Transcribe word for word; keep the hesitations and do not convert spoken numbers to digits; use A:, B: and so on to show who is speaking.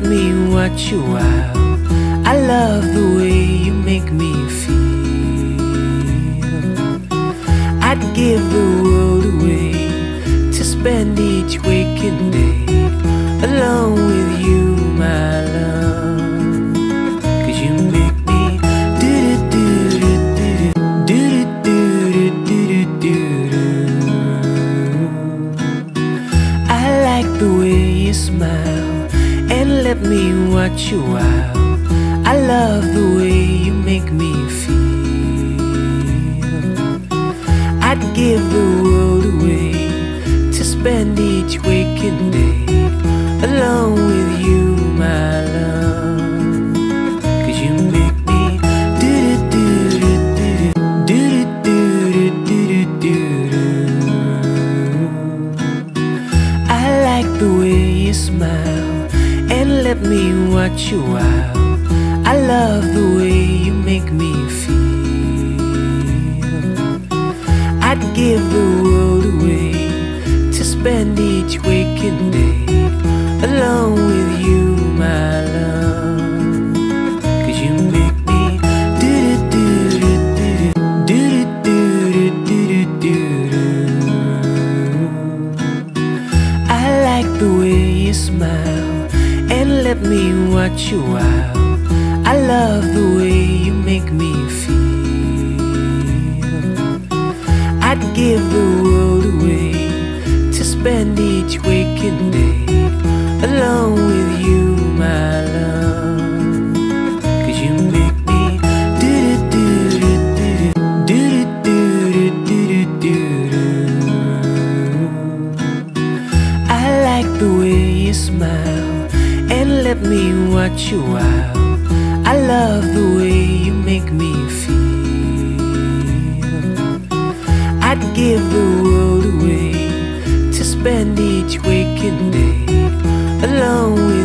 A: me watch you while I love the way you make me feel. I'd give the world away to spend each waking day alone with you, my love. 'Cause you make me do-do-do-do-do, do-do-do-do-do-do-do. I like the way you smile and let me watch you while I love the way you make me feel. I'd give the world away to spend each waking day alone with you, my love. 'Cause you make me do-do-do-do-do, do-do-do-do-do-do-do. I like the way you smile and let me watch you while I love the way you make me feel. I'd give the world away to spend each waking day alone with you, my love. 'Cause you make me do-do-do-do-do, do-do-do-do-do-do-do. I like the way you smile and let me watch you while I love the way you make me feel. I'd give the world away to spend each waking day alone with you, my love. 'Cause you make me do-do-do-do-do, do-do-do-do-do-do-do. I like the way you smile and let me watch you while I love the way you make me feel. I'd give the world away to spend each waking day alone with